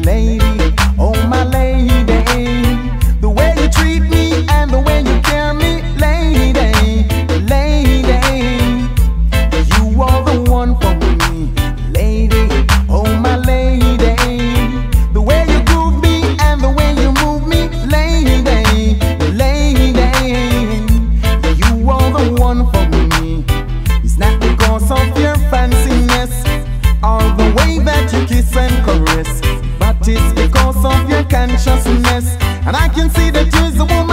lady, oh my lady. The way you treat me and the way you care me, lady, lady. You are the one for me, lady, oh my lady. The way you groove me and the way you move me, lady, lady. You are the one for me. It's not because of your fanciness or the way that you kiss and caress, but it's because of your consciousness. And I can see that you're the woman